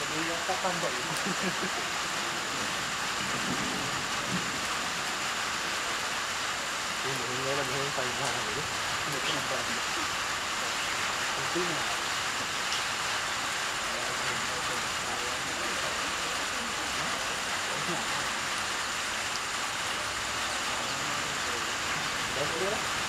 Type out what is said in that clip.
Dia tak pandai. Ini lah yang paling mahal ni. Ini kenapa? Penting lah. Dah boleh lah.